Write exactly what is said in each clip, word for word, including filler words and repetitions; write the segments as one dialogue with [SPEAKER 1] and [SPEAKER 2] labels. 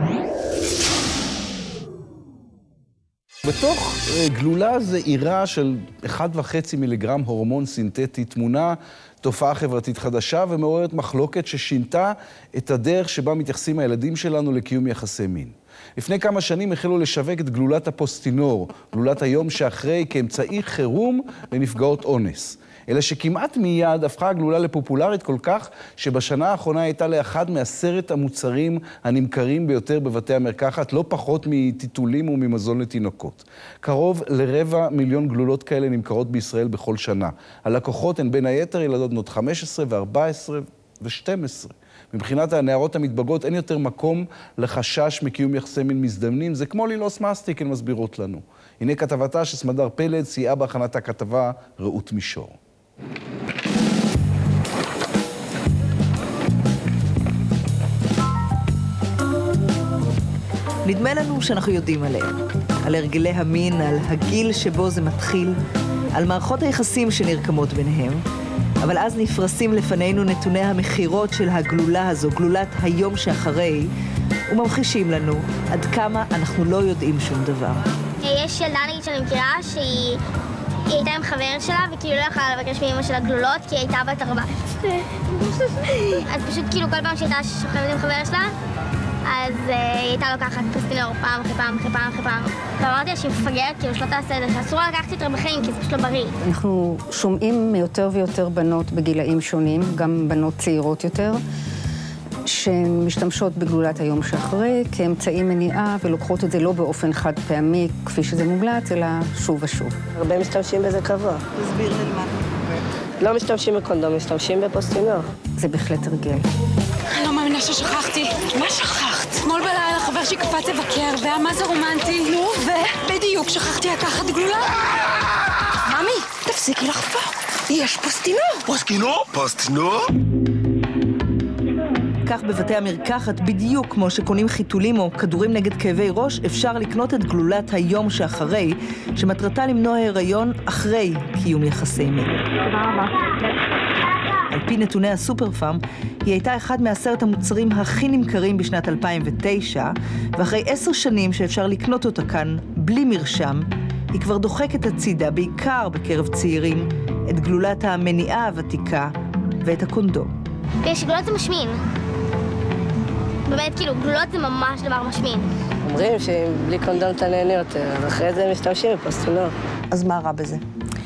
[SPEAKER 1] בתוך גלולה זעירה של אחד וחצי מיליגרם הורמון סינתטי תמונה תופעה חברתית חדשה ומעוררת מחלוקת ששינתה את הדרך שבה מתייחסים הילדים שלנו לקיום יחסי מין. לפני כמה שנים החלו לשווק את גלולת הפוסטינור, גלולת היום שאחרי, כאמצעי חירום לנפגעות אונס. אלא שכמעט מיד הפכה הגלולה לפופולרית כל כך שבשנה האחרונה הייתה לאחד מעשרת המוצרים הנמכרים ביותר בבתי המרקחת, לא פחות מטיטולים וממזון לתינוקות. קרוב לרבע מיליון גלולות כאלה נמכרות בישראל בכל שנה. הלקוחות הן בין היתר ילדות בנות חמש עשרה וארבע עשרה ושתים עשרה. מבחינת הנערות המתבגרות אין יותר מקום לחשש מקיום יחסי מין מזדמנים, זה כמו ללעוס מסטיק, הן מסבירות לנו. הנה כתבתה שסמדר פלד סייעה בהכנת הכתבה רעות מישור.
[SPEAKER 2] נדמה לנו שאנחנו יודעים עליהם, על הרגלי המין, על הגיל שבו זה מתחיל, על מערכות היחסים שנרקמות ביניהם, אבל אז נפרסים לפנינו נתוני המחירות של הגלולה הזו, גלולת היום שאחרי, וממחישים לנו עד כמה אנחנו לא יודעים שום דבר.
[SPEAKER 3] יש ילדה נגיד שאני מכירה שהיא היא הייתה עם חבר שלה וכאילו לא יכולה לבקש מאמא שלה גלולות כי היא הייתה בת ארבע עשרה. אז פשוט כאילו כל פעם שהייתה שוכבת עם חבר שלה, אז uh, היא הייתה לוקחת פוסטינור פעם אחרי פעם אחרי פעם אחרי פעם. ואמרתי לה שהיא מפגרת, כאילו שלא תעשה את זה, שאסור לה לקחת יותר בחיים כי זה פשוט לא בריא.
[SPEAKER 4] אנחנו שומעים מיותר ויותר בנות בגילאים שונים, גם בנות צעירות יותר, שמשתמשות בגלולת היום שאחרי כאמצעי מניעה ולוקחות את זה לא באופן חד פעמי כפי שזה מומלץ, אלא שוב ושוב.
[SPEAKER 5] הרבה משתמשים בזה קבוע.
[SPEAKER 2] תסביר לי מה.
[SPEAKER 5] לא משתמשים בקונדום, משתמשים בפוסטינור.
[SPEAKER 4] זה בהחלט הרגל.
[SPEAKER 6] אני לא מאמינה ששכחתי. מה שכחת? אתמול בלילה חבר שקפץ לבקר, והיה מה זה רומנטי. נו, ובדיוק שכחתי לקחת גלולה. ממי, תפסיקי לחפור. יש פוסטינור.
[SPEAKER 7] פוסטינור? פוסטינור?
[SPEAKER 2] כך בבתי המרקחת, בדיוק כמו שקונים חיתולים או כדורים נגד כאבי ראש, אפשר לקנות את גלולת היום שאחרי, שמטרתה למנוע הריון אחרי קיום יחסי מין.
[SPEAKER 3] תודה רבה.
[SPEAKER 2] על פי נתוני הסופר פארם, היא הייתה אחד מעשרת המוצרים הכי נמכרים בשנת אלפיים ותשע, ואחרי עשר שנים שאפשר לקנות אותה כאן בלי מרשם, היא כבר דוחקת הצידה, בעיקר בקרב צעירים, את גלולת המניעה הוותיקה ואת הקונדום.
[SPEAKER 3] יש גלולות זה משמין. באמת, כאילו, גלולות זה ממש דבר משמין.
[SPEAKER 5] אומרים שבלי קונדום אתה נהנה יותר, אז אחרי זה משתמשים בפוסטינור.
[SPEAKER 2] אז מה רע בזה?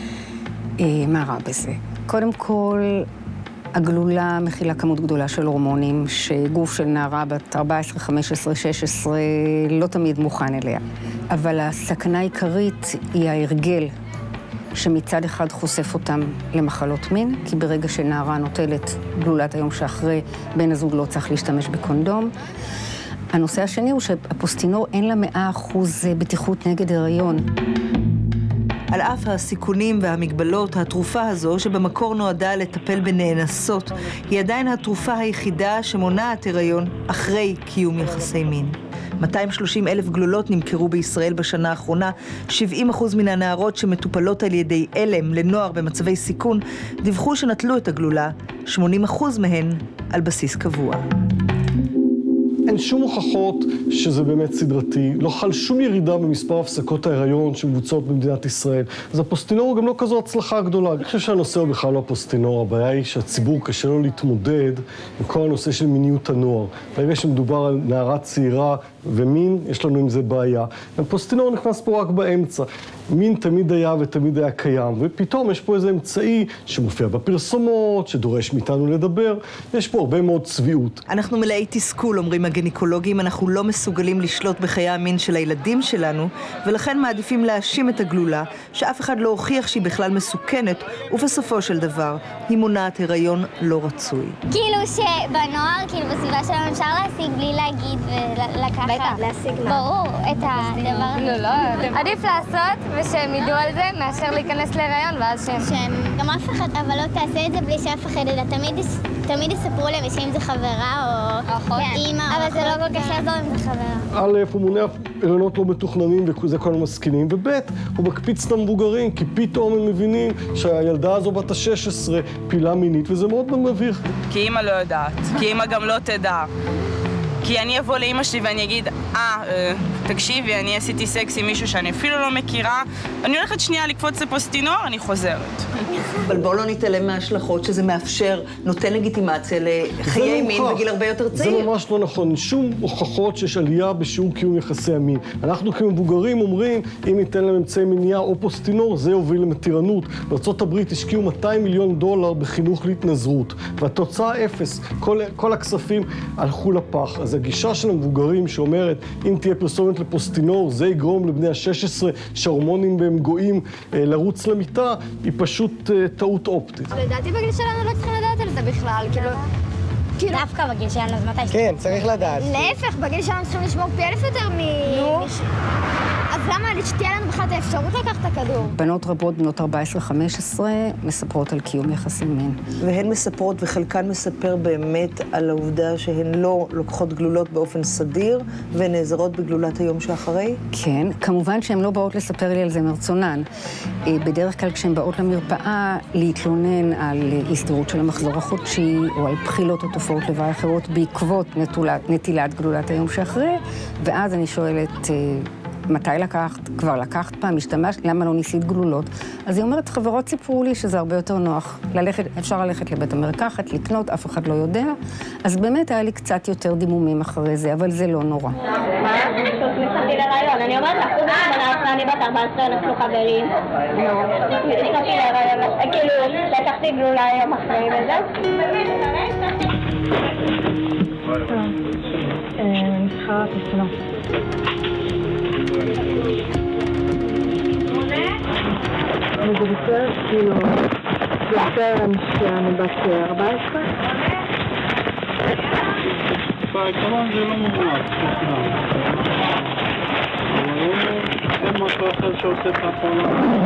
[SPEAKER 4] מה רע בזה? קודם כל, הגלולה מכילה כמות גדולה של הורמונים, שגוף של נערה בת ארבע עשרה, חמש עשרה, שש עשרה לא תמיד מוכן אליה. אבל הסכנה העיקרית היא ההרגל, שמצד אחד חושף אותם למחלות מין, כי ברגע שנערה נוטלת גלולת היום שאחרי, בן הזוג לא צריך להשתמש בקונדום. הנושא השני הוא שהפוסטינור אין לה מאה אחוז בטיחות נגד הריון.
[SPEAKER 2] על אף הסיכונים והמגבלות, התרופה הזו, שבמקור נועדה לטפל בנאנסות, היא עדיין התרופה היחידה שמונעת הריון אחרי קיום יחסי מין. מאתיים ושלושים אלף גלולות נמכרו בישראל בשנה האחרונה, שבעים אחוז מן הנערות שמטופלות על ידי אלם לנוער במצבי סיכון, דיווחו שנטלו את הגלולה, שמונים אחוז מהן על בסיס קבוע.
[SPEAKER 8] אין שום הוכחות שזה באמת סדרתי, לא חל שום ירידה במספר הפסקות ההיריון שמבוצעות במדינת ישראל. אז הפוסטינור הוא גם לא כזו הצלחה גדולה. אני חושב שהנושא הוא בכלל לא הפוסטינור, הבעיה היא שהציבור קשה לו להתמודד עם כל הנושא של מיניות הנוער. ברגע שמדובר על נערה צעירה ומין, יש לנו עם זה בעיה. הפוסטינור נכנס פה רק באמצע. מין תמיד היה ותמיד היה קיים, ופתאום יש פה איזה אמצעי שמופיע בפרסומות, שדורש מאיתנו לדבר. יש פה הרבה מאוד צביעות.
[SPEAKER 2] אנחנו מלאי תסכול, אומרים הגניקולוגים, אנחנו לא מסוגלים לשלוט בחיי המין של הילדים שלנו, ולכן מעדיפים להאשים את הגלולה, שאף אחד לא הוכיח שהיא בכלל מסוכנת, ובסופו של דבר היא מונעת הריון לא רצוי.
[SPEAKER 3] כאילו שבנוער, כאילו בסביבה שלנו אפשר להשיג בלי להגיד ולקחת. בטח, להשיג מה? ברור, את הדבר. לא, לא. עדיף לעשות ושהם ידעו על זה מאשר להיכנס להיריון ואז שהם... שהם גם אף אחד, אבל לא תעשה את זה בלי שאף אחד ידע. תמיד יספרו להם שאם זה חברה או אימא, אבל זה לא כל כך יעזור אם זה חברה.
[SPEAKER 8] א', הוא מונע הריונות לא מתוכננים וזה כל המסכינים, וב', הוא מקפיץ את המבוגרים, כי פתאום הם מבינים שהילדה הזו בת ה-שש עשרה פעילה מינית, וזה מאוד מביך.
[SPEAKER 9] כי אימא לא יודעת, כי אימא גם לא תדע. כי אני אבוא לאמא שלי ואני אגיד, אה, תקשיבי, אני עשיתי סקס עם מישהו שאני אפילו לא מכירה, אני הולכת שנייה לקפוץ לפוסטינור, אני חוזרת.
[SPEAKER 2] אבל בואו לא נתעלם מההשלכות שזה מאפשר, נותן לגיטימציה לחיי מין בגיל הרבה יותר צעיר.
[SPEAKER 8] זה ממש לא נכון. שום הוכחות שיש עלייה בשיעור קיום יחסי המין. אנחנו כמבוגרים אומרים, אם ניתן להם אמצעי מניעה או פוסטינור, זה יוביל למתירנות. בארצות הברית השקיעו מאתיים מיליון דולר בחינוך להתנזרות, והתוצאה אפס. כל, כל הכספים הלכו לפח. אז הגישה של המבוגרים שאומרת, אם תהיה פרסומת לפוסטינור, זה יגרום לבני ה-שש עשרה שההורמונים בהם גויים לרוץ למיטה, היא פשוט טעות אופטית.
[SPEAKER 3] לדעתי בגיל שלנו לא צריכים לדעת על זה בכלל, כאילו... דווקא בגיל שלנו, אז מתי?
[SPEAKER 10] כן, צריך לדעת.
[SPEAKER 3] להפך, בגיל שלנו צריכים לשמור פי אלף יותר מ... אז למה שתהיה לנו בכלל את האפשרות לקחת את הכדור?
[SPEAKER 4] בנות רבות, בנות ארבע עשרה חמש עשרה, מספרות על קיום יחסים מין.
[SPEAKER 2] והן מספרות, וחלקן מספר באמת על העובדה שהן לא לוקחות גלולות באופן סדיר, ונעזרות בגלולת היום שאחרי?
[SPEAKER 4] כן, כמובן שהן לא באות לספר לי על זה מרצונן. בדרך כלל כשהן באות למרפאה להתלונן על הסתירות של המחזור החודשי, או על בחילות או תופעות לוואי אחרות בעקבות נטולת, נטילת גלולת היום שאחרי, ואז אני שואלת... מתי לקחת? כבר לקחת פעם, השתמש, למה לא ניסית גלולות? אז היא אומרת, חברות סיפרו לי שזה הרבה יותר נוח. ללכת, אפשר ללכת לבית המרקחת, לקנות, אף אחד לא יודע. אז באמת היה לי קצת יותר דימומים אחרי זה, אבל זה לא נורא.
[SPEAKER 3] מה? נכנסתי לרעיון, אני אומרת לך, חוץ שמונה עשרה, אני בת ארבע עשרה, אנחנו חברים. נכנסתי לרעיון, כאילו, לקחתי גלולה היום אחרי וזהו.
[SPEAKER 11] אני צריכה פסטינור. וזה בסדר, כאילו, זה בסדר שאני בת ארבע עשרה.
[SPEAKER 12] בעיקרון זה לא מומלץ, אין משהו אחר שעושה את הפעולה.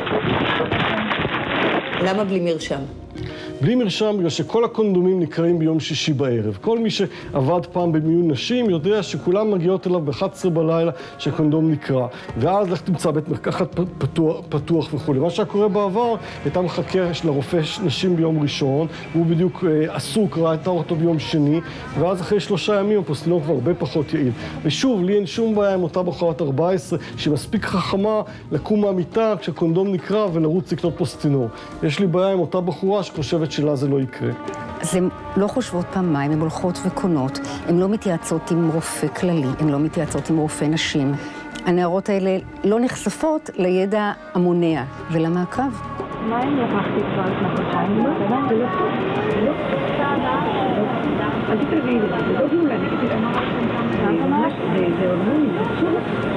[SPEAKER 2] למה בלי מרשם?
[SPEAKER 8] בלי מרשם, בגלל שכל הקונדומים נקראים ביום שישי בערב. כל מי שעבד פעם במיון נשים יודע שכולם מגיעות אליו ב-אחת עשרה בלילה שקונדום נקרא. ואז לך תמצא בית מרקחת פתוח, פתוח וכו'. מה שקורה בעבר, הייתה מחכה לרופא נשים ביום ראשון, והוא בדיוק אה, עסוק, ראתה אותו ביום שני, ואז אחרי שלושה ימים הפוסטינור כבר הרבה פחות יעיל. ושוב, לי אין שום בעיה עם אותה בחורת ארבע עשרה, שהיא מספיק חכמה לקום מהמיטה כשהקונדום נקרא ולרוץ לקנות פוסטינור. יש לי בעיה עם אותה בחורה שחושבת שלה זה לא יקרה.
[SPEAKER 4] אז הן לא חושבות פעמיים, הן הולכות וקונות, הן לא מתייעצות עם רופא כללי, הן לא מתייעצות עם רופא נשים. הנערות האלה לא נחשפות לידע המונע ולמעקב.
[SPEAKER 11] מה אם לקחתי כבר לפני חודשיים? לא, זה לא טוב. זה לא טוב. אל תתרבי לי, זה לא גאולה, אני אגיד לך. זה הורמונים, זה אסור.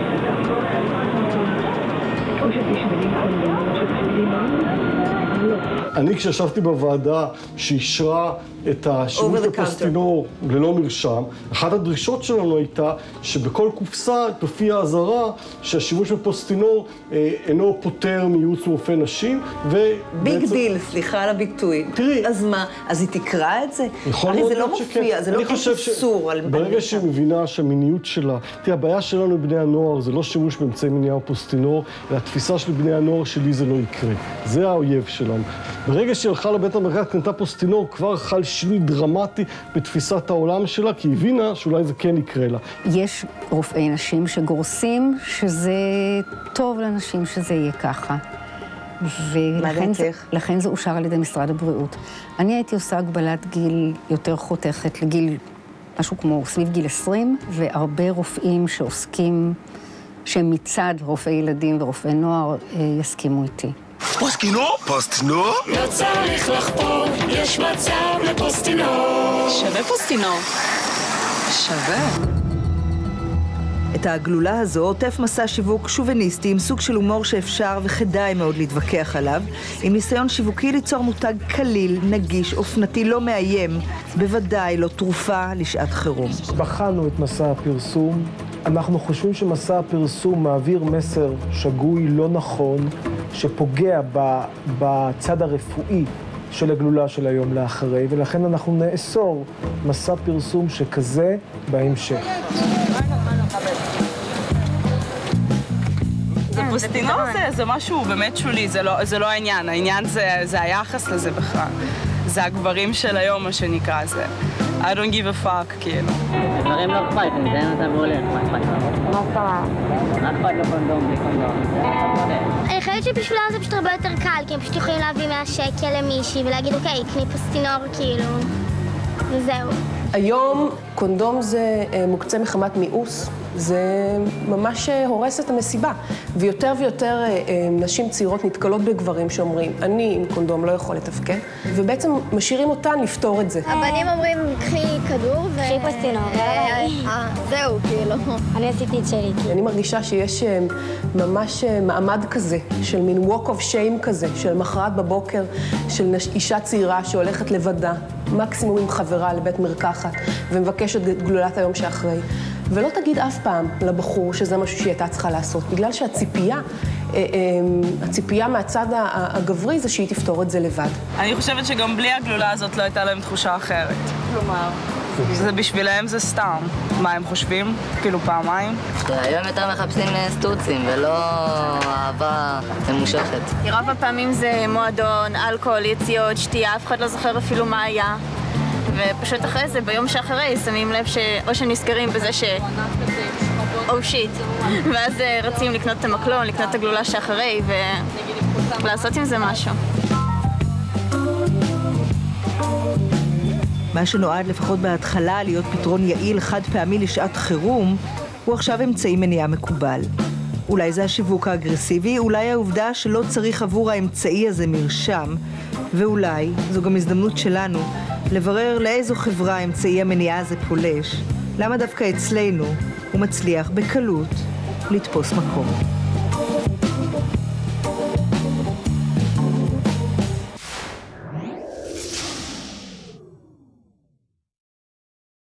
[SPEAKER 11] או שתשמדים קונדום, או שתשמדים לא.
[SPEAKER 8] אני כשישבתי בוועדה שאישרה את השימוש בפוסטינור ללא מרשם, אחת הדרישות שלנו הייתה שבכל קופסה תופיע אזהרה שהשימוש בפוסטינור אה, אינו פותר מייעוץ רופא נשים, ובעצם...
[SPEAKER 2] ביג דיל, סליחה על הביטוי.
[SPEAKER 8] תראי...
[SPEAKER 2] אז מה, אז היא תקרא את זה? הרי זה לא מופיע, זה לא איסור על...
[SPEAKER 8] ברגע שהיא מבינה שהמיניות שלה... תראה, הבעיה שלנו בבני הנוער זה לא שימוש באמצעי מניעה או פוסטינור, אלא התפיסה של בני הנוער שלי זה לא יקרה. זה האויב שלנו. ברגע שהיא הלכה לבית המרקחת קנתה פוסטינור, כבר חל שינוי דרמטי בתפיסת העולם שלה, כי היא הבינה שאולי זה כן יקרה לה.
[SPEAKER 4] יש רופאי נשים שגורסים שזה טוב לנשים שזה יהיה ככה. ולכן זה, לכן זה אושר על ידי משרד הבריאות. אני הייתי עושה הגבלת גיל יותר חותכת לגיל, משהו כמו סביב גיל עשרים, והרבה רופאים שעוסקים, שהם מצד רופאי ילדים ורופאי נוער, יסכימו איתי.
[SPEAKER 7] פוסטינור? פוסטינור?
[SPEAKER 6] לא צריך לחפור, יש מצב לפוסטינור.
[SPEAKER 9] שווה פוסטינור.
[SPEAKER 6] שווה.
[SPEAKER 2] את הגלולה הזו עוטף מסע שיווק שוביניסטי עם סוג של הומור שאפשר וכדאי מאוד להתווכח עליו, עם ניסיון שיווקי ליצור מותג קליל, נגיש, אופנתי, לא מאיים, בוודאי לא תרופה לשעת חירום.
[SPEAKER 13] בחנו את מסע הפרסום. אנחנו חושבים שמסע הפרסום מעביר מסר שגוי, לא נכון, שפוגע בצד הרפואי של הגלולה של היום לאחרי, ולכן אנחנו נאסור מסע פרסום שכזה בהמשך.
[SPEAKER 9] זה פוסטינור זה, זה משהו באמת שולי, זה לא, זה לא העניין, העניין זה, זה היחס לזה בכלל. זה הגברים של היום, מה שנקרא, זה I don't give a fuck, כאילו.
[SPEAKER 10] דברים לא אכפת, אני מזיין אותם והולך, מה אכפת?
[SPEAKER 3] מה קרה?
[SPEAKER 10] מה אכפת לפונדום בלי קונדום?
[SPEAKER 3] אני חושבת שבשבילם זה פשוט הרבה יותר קל, כי הם פשוט יכולים להביא מאה שקל למישהי ולהגיד, אוקיי, קני פוסטינור, כאילו, וזהו.
[SPEAKER 14] היום קונדום זה מוקצה מחמת מיאוס, זה ממש הורס את המסיבה. ויותר ויותר נשים צעירות נתקלות בגברים שאומרים, אני עם קונדום לא יכול לתפקד, ובעצם משאירים אותן לפתור את זה.
[SPEAKER 3] הבנים אומרים, קחי כדור ו... קחי פוסטינור. זהו, כאילו. אני עשיתי את שלי.
[SPEAKER 14] אני מרגישה שיש ממש מעמד כזה, של מין walk of shame כזה, של מחרת בבוקר, של אישה צעירה שהולכת לבדה, מקסימום עם חברה לבית מרקחת, ומבקשת גלולת היום שאחרי. ולא תגיד אף פעם לבחור שזה משהו שהיא הייתה צריכה לעשות, בגלל שהציפייה, הציפייה מהצד הגברי זה שהיא תפתור את זה לבד.
[SPEAKER 9] אני חושבת שגם בלי הגלולה הזאת לא הייתה להם תחושה אחרת. כלומר, זה בשבילהם זה סתם. מה הם חושבים? כאילו פעמיים?
[SPEAKER 10] היום יותר מחפשים סטוצים ולא אהבה ממושכת.
[SPEAKER 15] כי רוב הפעמים זה מועדון, אלכוהול, יציאות, שתייה, אף אחד לא זוכר אפילו מה היה. ופשוט אחרי זה, ביום שאחרי, שמים לב שאו שנזכרים בזה ש... או שיט. ואז רצים לקנות את המקלון, לקנות את הגלולה שאחרי, ולעשות עם זה משהו.
[SPEAKER 2] מה שנועד לפחות בהתחלה להיות פתרון יעיל חד פעמי לשעת חירום, הוא עכשיו אמצעי מניעה מקובל. אולי זה השיווק האגרסיבי, אולי העובדה שלא צריך עבור האמצעי הזה מרשם, ואולי זו גם הזדמנות שלנו לברר לאיזו חברה אמצעי המניעה הזה פולש, למה דווקא אצלנו הוא מצליח בקלות לתפוס מקום.